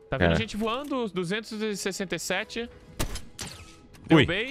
Tá vendo gente voando? 267. Ui. Derrubei.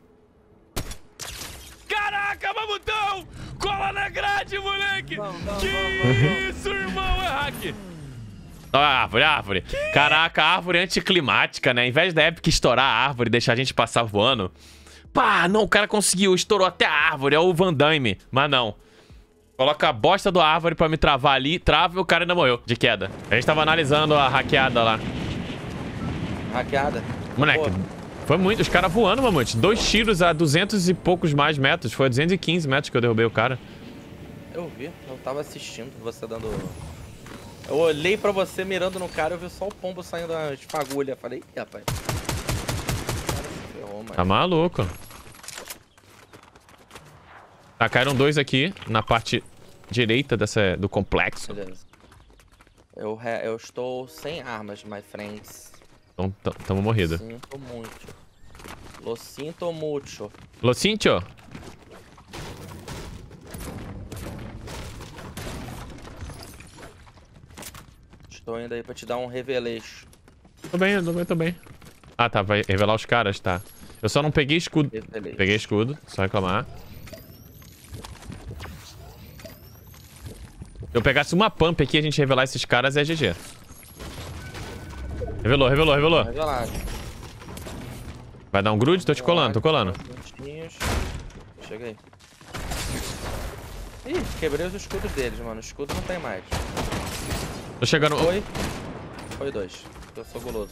Caraca, mamutão! Cola na grade, moleque! Que isso, irmão? É hack! Árvore. Caraca, árvore anticlimática, né? Em vez da Epic estourar a árvore e deixar a gente passar voando. Pá, não, o cara conseguiu, estourou até a árvore, é o Van Damme. Mas não. Coloca a bosta da árvore pra me travar ali, trava e o cara ainda morreu de queda. A gente tava analisando a hackeada lá. Hackeada? Moleque, foi muito. Os caras voando, mamute. 2 tiros a 200 e poucos mais metros. Foi a 215 metros que eu derrubei o cara. Eu vi, eu tava assistindo você dando... Eu olhei pra você mirando no cara, eu vi só o pombo saindo da fagulha. Falei, ih, rapaz. O cara se ferrou, mano. Tá maluco. Tá, caíram 2 aqui na parte direita do complexo. Beleza. Eu estou sem armas, my friends. Então, tamo morrido. Sinto muito. Lo sinto mucho. Lo sinto. Estou indo aí pra te dar um reveleixo. Tô bem. Ah, tá, vai revelar os caras, tá. Eu só não peguei escudo. Reveleixo. Peguei escudo, só reclamar. Se eu pegasse uma pump aqui e a gente revelar esses caras, é GG. Revelou. Revelado. Vai dar um grude? Tô te colando, tô colando. Chega aí. Ih, quebrei os escudos deles, mano. O escudo não tem mais. Tô chegando... Foi 2. Eu sou guloso.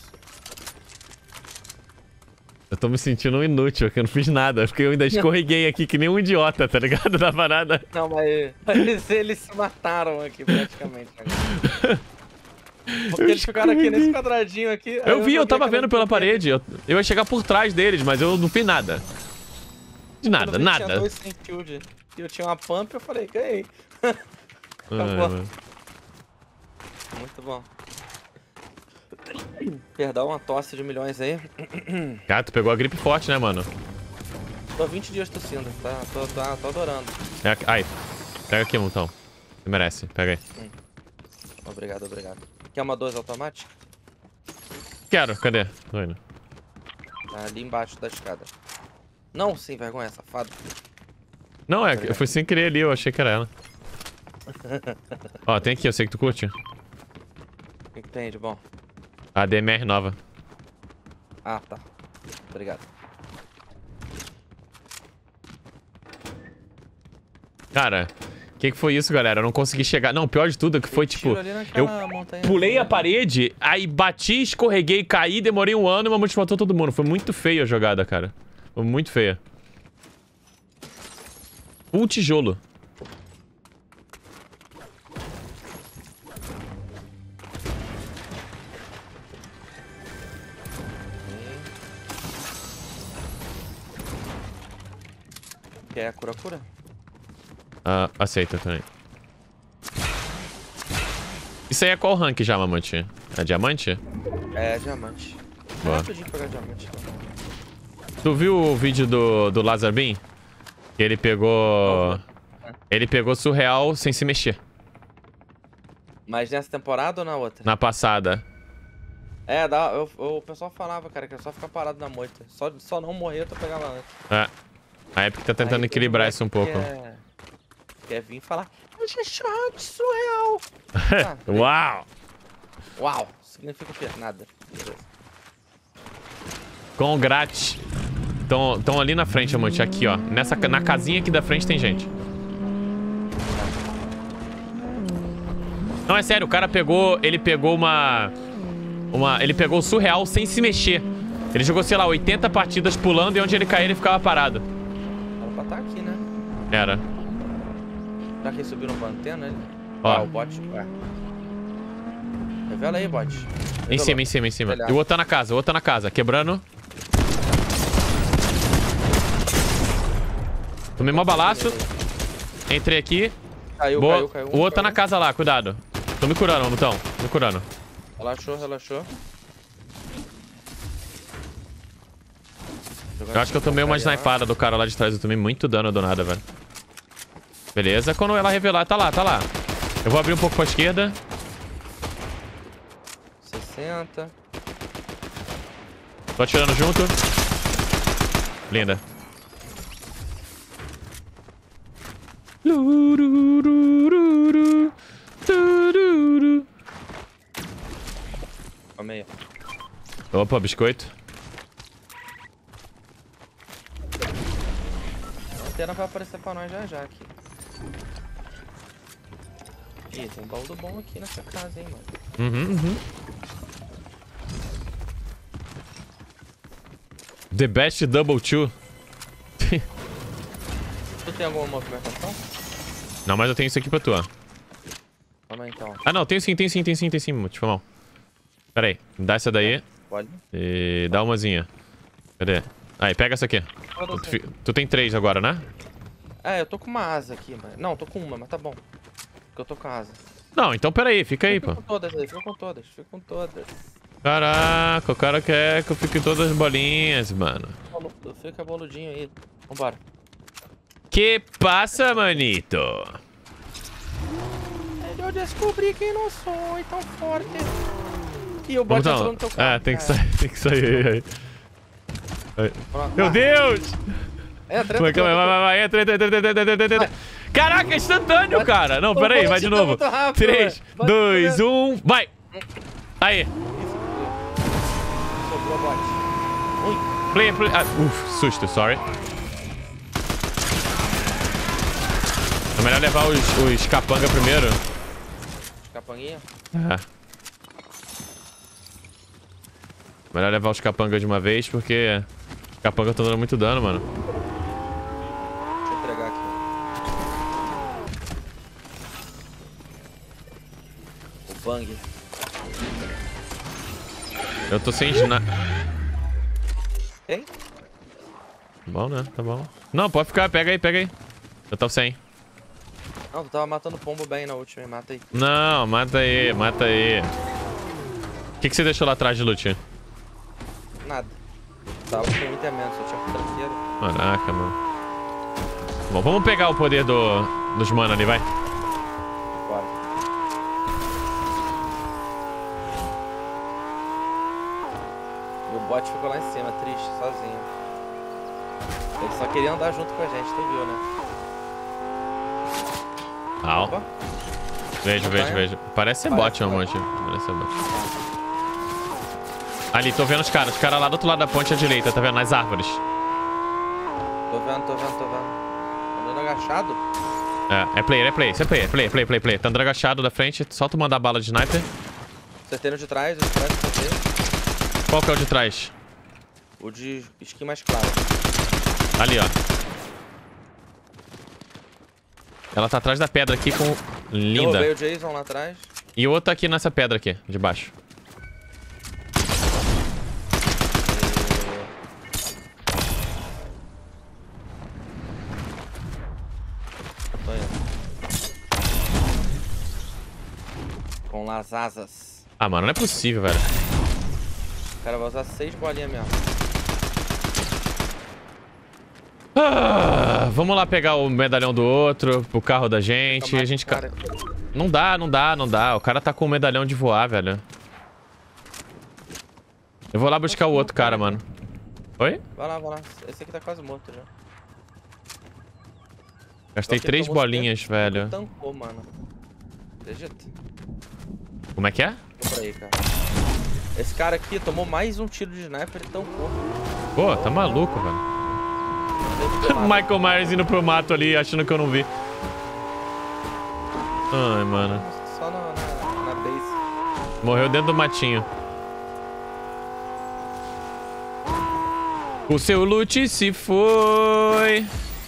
Eu tô me sentindo um inútil, que eu não fiz nada. Porque eu ainda escorreguei aqui que nem um idiota, tá ligado? Da parada. Não, mas eles se mataram aqui praticamente. Porque eles ficaram aqui nesse quadradinho aqui. Eu tava vendo pela parede. Eu ia chegar por trás deles, mas eu não fiz nada. De nada. Tinha 2 sem shield. E eu tinha uma pump, eu falei, ganhei. Acabou. Muito bom. Perdão, uma tosse de milhões aí. Cara, tu pegou a gripe forte, né, mano? Tô 20 dias tossindo, tá? Tô adorando. Aí, pega aqui, montão. Você merece, pega aí. Obrigado. Quer uma 2 automática? Quero, cadê? Tô indo. Tá ali embaixo da escada. Não, sem vergonha, safado. Não, eu fui sem querer ali, eu achei que era ela. Ó, tem aqui, eu sei que tu curte. O que tem de bom? A DMR nova. Ah, tá. Obrigado. Cara, o que foi isso, galera? Eu não consegui chegar. Não, o pior de tudo é que foi, tipo... Eu pulei a parede, aí bati, escorreguei, caí, demorei 1 ano e uma multi matou todo mundo. Foi muito feia a jogada, cara. Foi muito feia. Full tijolo. Quer a cura? Aceita também. Isso aí é qual rank já, Mamute? É diamante? É, diamante. Boa. É rapidinho pegar diamante. Tu viu o vídeo do Lazar Bean? Que ele pegou... Ele pegou surreal sem se mexer. Mas nessa temporada ou na outra? Na passada. É, o pessoal falava, cara, que é só ficar parado na moita. Só não morrer, tu pegava antes. É. A Epic tá tentando equilibrar isso um pouco. Quer vir falar, eu já chamo de surreal. Uau! Uau, significa o quê? Nada. Congrats. Estão ali na frente, Amante. Aqui, ó. Na casinha aqui da frente tem gente. Não, é sério. O cara pegou... Ele pegou ele pegou o surreal sem se mexer. Ele jogou, sei lá, 80 partidas pulando e onde ele caía ele ficava parado. Era pra estar aqui, né? Era. Será que ele subiu no antena, ele? Ó. O bot. Revela aí, bot. Em cima. E o outro tá na casa, quebrando. Tomei mó balaço. Entrei aqui. Caiu. O outro tá na casa lá, cuidado. Tô me curando, Mamutão. Me curando. Relaxou. Eu acho que eu tomei uma snipada do cara lá de trás. Eu tomei muito dano do nada, velho. Beleza, quando ela revelar, tá lá. Eu vou abrir um pouco pra esquerda. 60 60. Tô atirando junto. Linda. Calma aí. Opa, biscoito. A antena vai aparecer pra nós já aqui. Ih, tem um baú bom aqui nessa casa, hein, mano. Uhum. The best double two. Tu tem alguma movimentação? Não, mas eu tenho isso aqui pra tu, ó. Calma aí, então. Ah, não, tem sim, tipo, mal. Pera aí, me dá essa daí. Pode. E dá umazinha. Cadê? Aí, pega essa aqui. Tu tem 3 agora, né? É, eu tô com uma asa aqui, mas... Não, tô com uma, mas tá bom. Porque eu tô com a asa. Não, então pera aí, fica aí, pô. Fica com todas aí, fica com todas. Caraca, o cara quer que eu fique em todas as bolinhas, mano. Fica boludinho aí. Vambora. Que passa, manito? Eu descobri que não sou tão forte. E o bot Então, entrou no teu carro. tem que sair aí. Meu Deus! Entra, Vai, entra. Caraca, instantâneo, cara. Não, pera aí, vai de novo. 3, 2, 1, vai. Aí. Sobrou o bot. Play. Susto, sorry. É melhor levar os capanga primeiro. Capanguinha? É. Melhor levar os capanga de uma vez, porque os capanga estão dando muito dano, mano. Deixa eu entregar aqui. O bang. Eu tô sem sniper. Tem? Bom, né? Tá bom. Não, pode ficar. Pega aí. Eu tô sem. Não, tu tava matando pombo bem na última, mata aí. Não, mata aí. O que você deixou lá atrás de loot? Nada. Tava com muito menos, só tinha tranqueiro. Caraca, mano. Bom, vamos pegar o poder dos mano ali, vai. Bora. E o bot ficou lá em cima, triste, sozinho. Ele só queria andar junto com a gente, tu viu, né? Au. Opa. Vejo. Parece ser bot, meu amor. Parece ser bot. Ali, tô vendo os caras. Os caras lá do outro lado da ponte à direita, tá vendo? Nas árvores. Tô vendo. Andando agachado? É player. Isso é player. Tá andando agachado da frente. Só tu mandar bala de sniper. Acertei no de trás, acertei. Qual que é o de trás? O de skin mais claro. Ali, ó. Ela tá atrás da pedra aqui com... Linda. Eu roubei o Jason lá atrás. E o outro tá aqui nessa pedra aqui, de baixo. Com as asas. Ah, mano, não é possível, velho. O cara vai usar 6 bolinhas mesmo. Vamos lá pegar o medalhão do outro, o carro da gente. A gente... Cara. Não dá. O cara tá com o medalhão de voar, velho. Eu vou lá buscar o outro cara, mano. Oi? Vai lá. Esse aqui tá quase morto já. Gastei 3 bolinhas, velho. Tancou, mano. Acredita? Como é que é? Por aí, cara. Esse cara aqui tomou mais um tiro de sniper e tancou. Pô, tá maluco, velho. Michael Myers indo pro mato ali, achando que eu não vi. Ai, mano. Só na base. Morreu dentro do matinho. O seu loot se foi.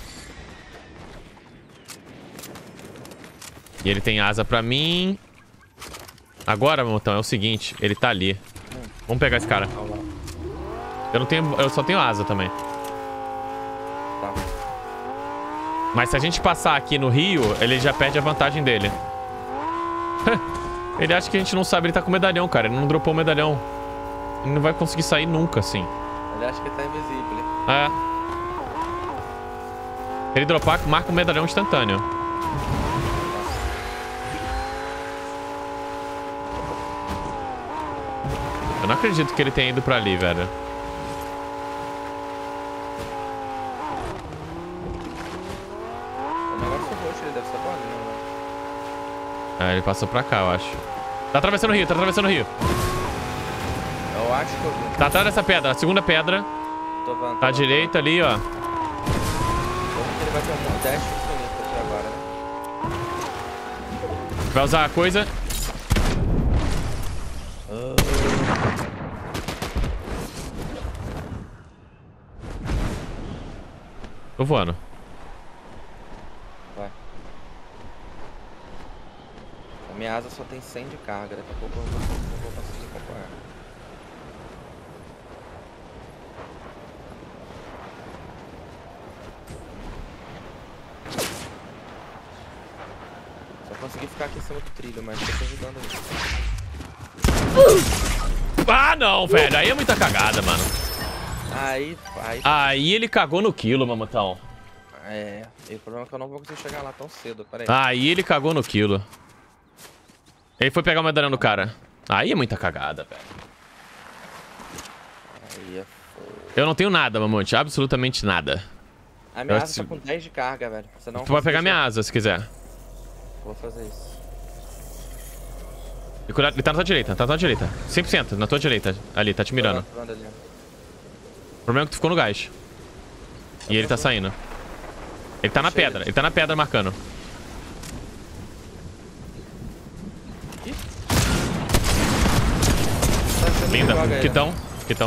E ele tem asa pra mim. Agora, montão, é o seguinte. Ele tá ali. Vamos pegar esse cara. Eu só tenho asa também. Tá. Mas se a gente passar aqui no rio, ele já perde a vantagem dele. Ele acha que a gente não sabe. Ele tá com medalhão, cara. Ele não dropou o medalhão. Ele não vai conseguir sair nunca, assim. Ele acha que tá invisível. É. Se ele dropar, marca um medalhão instantâneo. Eu não acredito que ele tenha ido pra ali, velho. O negócio roxo, ele deve ser bolinha, né? Ele passou pra cá, eu acho. Tá atravessando o rio, tá atravessando o rio. Eu acho que eu vi. Tá atrás dessa pedra, a segunda pedra. Tô vendo. Tá à direita ali, ó. Eu acho que ele vai ter um dash infinito aqui agora, né? Vai usar a coisa. Tô voando. Vai. A minha asa só tem 100 de carga, daqui a pouco eu não vou conseguir acompanhar. Só consegui ficar aqui em cima do trilho, mas tô te ajudando aí. Ah, não, velho. Aí é muita cagada, mano. Aí ele cagou no quilo, mamutão. É, e o problema é que eu não vou conseguir chegar lá tão cedo, peraí. Aí ele cagou no quilo. Ele foi pegar o medalhão do cara. Aí é muita cagada, velho. Aí é foda. Eu não tenho nada, mamute. Absolutamente nada. A minha asa tá com 10 de carga, velho. Você não Tu pode pegar minha asa, se quiser. Vou fazer isso. Ele tá na tua direita, tá na tua direita. 100% na tua direita. Ali, tá te mirando. Tô vendo ali. O problema é que tu ficou no gás. E ele tá saindo. Ele tá na pedra, ele tá na pedra marcando. Linda, quitão.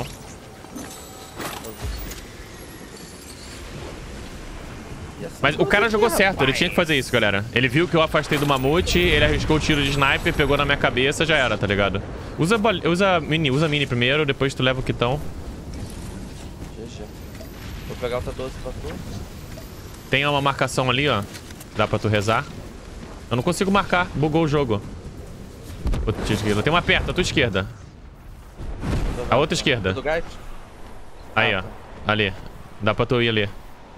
Mas o cara jogou certo, ele tinha que fazer isso, galera. Ele viu que eu afastei do mamute, ele arriscou o tiro de sniper, pegou na minha cabeça, já era, tá ligado? Usa mini primeiro, depois tu leva o quitão. GG. Vou pegar outra 12 pra tu. Tem uma marcação ali, ó. Dá pra tu rezar. Eu não consigo marcar, bugou o jogo. Outra esquerda. Tem uma perto, a tua esquerda. A outra esquerda. Do gás? Aí, ó. Ali. Dá pra tu ir ali.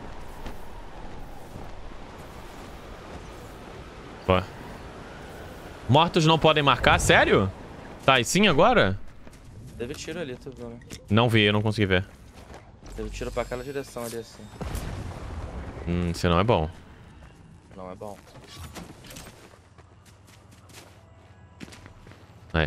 Pô. Mortos não podem marcar? Sério? Tá, e sim agora? Teve tiro ali, tu viu, né? Não vi, eu não consegui ver. Teve tiro pra aquela direção ali, assim. Isso não é bom. Não é bom. Aí.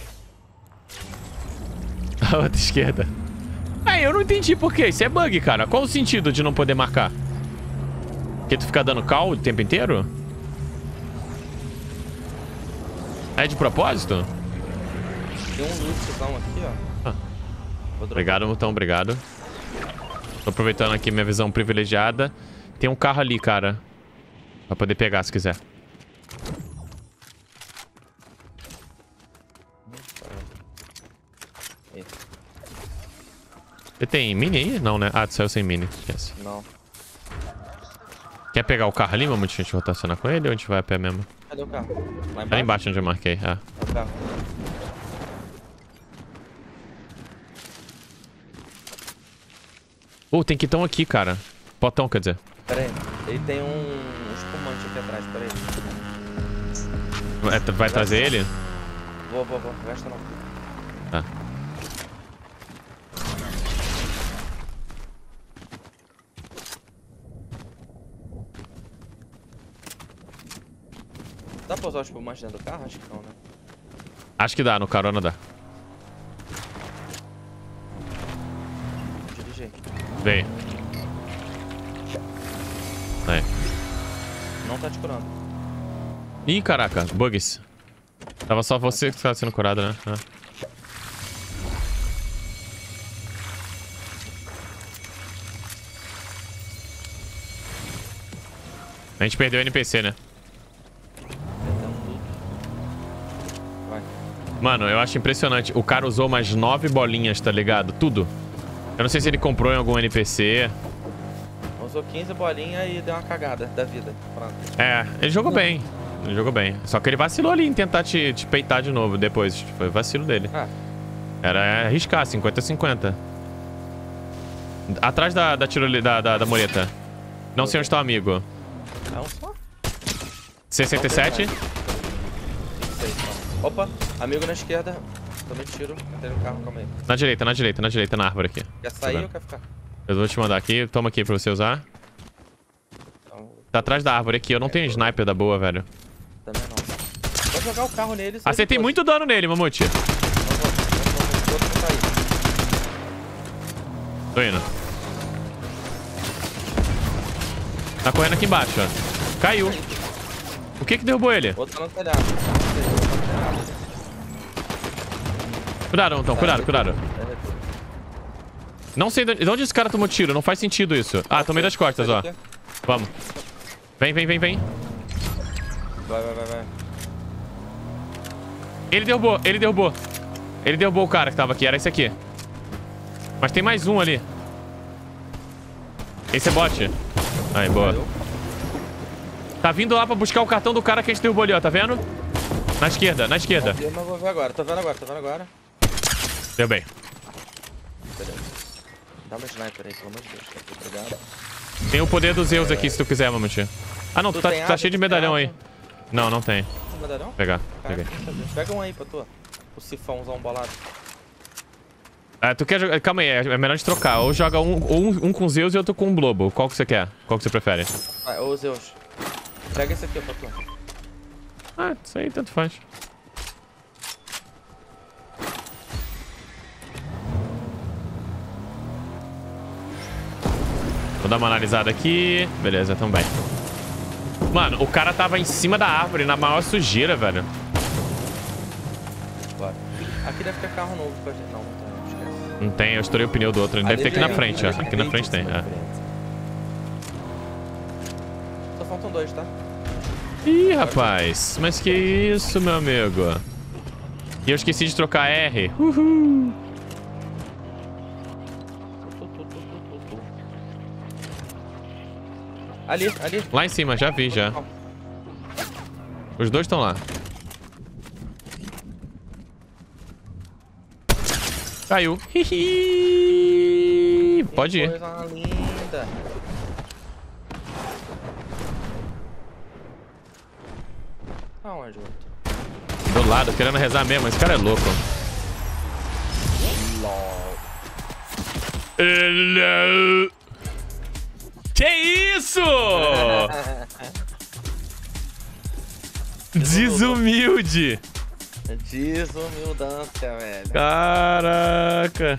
A outra esquerda. Eu não entendi por quê. Isso é bug, cara. Qual o sentido de não poder marcar? Porque tu fica dando call o tempo inteiro? É de propósito? Tem um lootzão aqui, ó. Obrigado, Mutão. Obrigado. Tô aproveitando aqui minha visão privilegiada. Tem um carro ali, cara. Pra poder pegar, se quiser. Você tem mini aí? Não, né? Ah, tu saiu sem mini. Yes. Não. Quer pegar o carro ali, Mamute? A gente rotacionar com ele ou a gente vai a pé mesmo? Cadê o carro? Lá embaixo? Ali embaixo onde eu marquei, Cadê o carro? Tem quitão aqui, cara. Potão, quer dizer. Pera aí. Ele tem um espumante aqui atrás, pera aí. Vai trazer ele? Vou. Gasta não. Tá. Dá pra usar o espumante dentro do carro? Acho que não, né? Acho que dá, no carona dá. Dirigir. Vem. Aí. Não tá te curando. Ih, caraca, bugs. Tava só você que tava sendo curado, né? A gente perdeu o NPC, né? Vai. Mano, eu acho impressionante. O cara usou mais 9 bolinhas, tá ligado? Tudo. Eu não sei se ele comprou em algum NPC. Usou 15 bolinhas e deu uma cagada da vida. Pronto. Ele jogou bem. Ele jogou bem. Só que ele vacilou ali em tentar te peitar de novo depois. Foi vacilo dele. Era arriscar, 50-50. Atrás da mureta. Não sei onde tá o amigo. É um só? 67. Opa, amigo na esquerda. Tomei tiro. Entrei no carro, calma aí. Na direita, na árvore aqui. Quer sair ou quer ficar? Eu vou te mandar aqui. Toma aqui pra você usar. Então, Tá atrás da árvore aqui. Eu não tenho sniper da boa, velho. também não. Vou jogar o carro nele. Acertei muito dano nele, Mamute. Tô indo. Tá correndo aqui embaixo, ó. Caiu. O que que derrubou ele? Outro no telhado. Cuidado, Antão. Cuidado. Não sei de onde esse cara tomou tiro. Não faz sentido isso. Ah, tomei das costas, ó. Vamos. Vem. Vai. Ele derrubou o cara que tava aqui. Era esse aqui. Mas tem mais um ali. Esse é bot. Aí, boa. Tá vindo lá pra buscar o cartão do cara que a gente derrubou ali, ó. Tá vendo? Na esquerda. Eu não vou ver agora. Tô vendo agora. Deu bem. Beleza. Dá uma sniper aí, pelo amor de Deus. Obrigado. Tem o poder dos Zeus aqui, se tu quiser, Mamute. Ah, não. Tu tá cheio de medalhão aí. Não tem. Tem medalhão? Pegar. Peguei. Pega um aí pra tu. O sifãozão bolado. Tu quer jogar... Calma aí, é melhor a gente trocar. Ou joga um com Zeus e outro com um Blobo. Qual que você quer? Qual que você prefere? Vai, ô Zeus. Pega esse aqui, pra tu. Ah, isso aí tanto faz. Vou dar uma analisada aqui. Beleza, tamo bem. Mano, o cara tava em cima da árvore, na maior sujeira, velho. Bora. Aqui deve ter carro novo pra gente. Não tem, esquece. Não tem, eu estourei o pneu do outro. Deve ter aqui na frente, ó. Aqui na frente tem, Só faltam 2, tá? Ih, rapaz. Mas que isso, meu amigo? E eu esqueci de trocar R. Uhul. Ali. Lá em cima, já vi, já. Os dois estão lá. Caiu. Pode ir. Coisa linda. Aonde, outro? Do lado, querendo rezar mesmo. Esse cara é louco. Hello. Que isso? Desumilde. Desumildância, velho. Caraca.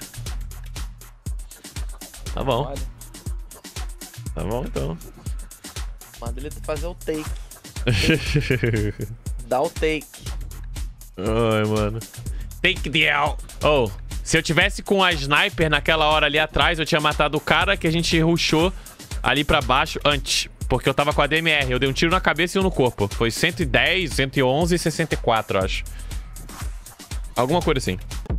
Tá bom. Olha, Tá bom, então. manda ele fazer o take. Dá o take. Ai, mano. Take the L. Oh, se eu tivesse com a sniper naquela hora ali atrás, eu tinha matado o cara que a gente rushou ali pra baixo antes. Porque eu tava com a DMR. Eu dei um tiro na cabeça e um no corpo. Foi 110, 111 e 64, acho. Alguma coisa assim.